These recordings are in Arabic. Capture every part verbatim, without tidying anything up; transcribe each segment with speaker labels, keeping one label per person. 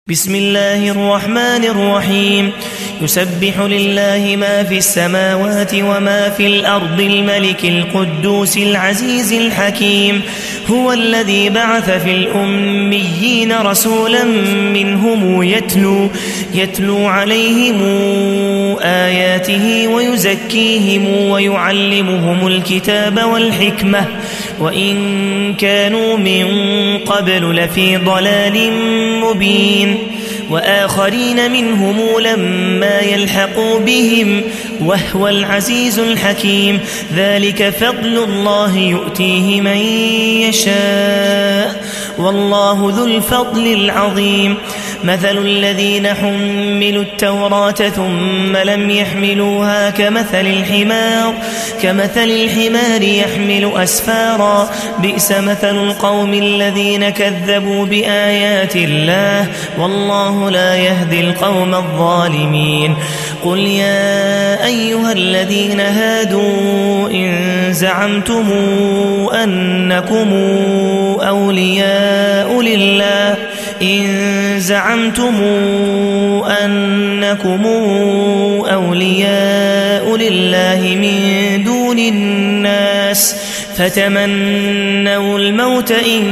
Speaker 1: بسم الله الرحمن الرحيم يسبح لله ما في السماوات وما في الأرض الملك القدوس العزيز الحكيم هو الذي بعث في الأميين رسولا منهم يتلو, يتلو عليهم آياته ويزكيهم ويعلمهم الكتاب والحكمة وإن كانوا من قبل لفي ضلال مبين وآخرين منهم لما يلحقوا بهم وهو العزيز الحكيم ذلك فضل الله يؤتيه من يشاء والله ذو الفضل العظيم مثل الذين حملوا التوراة ثم لم يحملوها كمثل الحمار كمثل الحمار يحمل أسفارا بئس مثل القوم الذين كذبوا بآيات الله والله لا يهدي القوم الظالمين قل يا أيها الذين هادوا إن زعمتم أنكم أولياء لله إن زعمتم أنكم أولياء لله من دون الناس فتمنوا الموت إن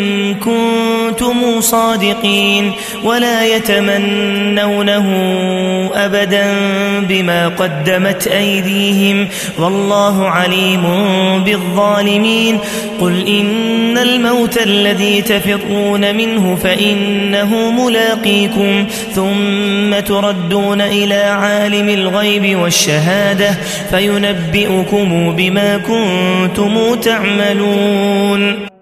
Speaker 1: كنتم صادقين ولا يتمنونه أبدا بما قدمت أيديهم والله عليم بالظالمين قل إن الموت الذي تفرون منه فإنه ملاقيكم ثم تردون إلى عالم الغيب والشهادة فينبئكم بما كنتم تعملون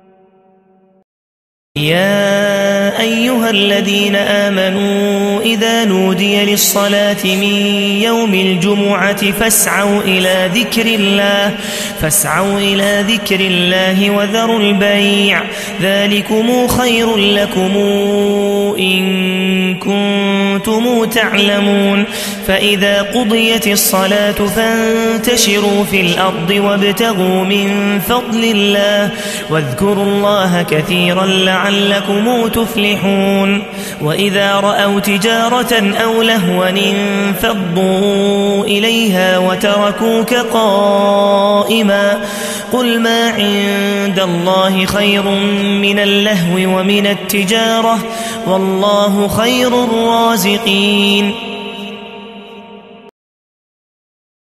Speaker 1: يا أيها الذين آمنوا إذا نودي للصلاة من يوم الجمعة فاسعوا إلى ذكر الله فاسعوا إلى ذكر الله وذروا البيع ذلكم خير لكم إن كنتم تعلمون فإذا قضيت الصلاة فانتشروا في الأرض وابتغوا من فضل الله واذكروا الله كثيرا لعلكم تفلحون وإذا رأوا تجارة أو لهوا انفضوا إليها وتركوك قائما قل ما عند الله خير من اللهو ومن التجارة والله خير الرازقين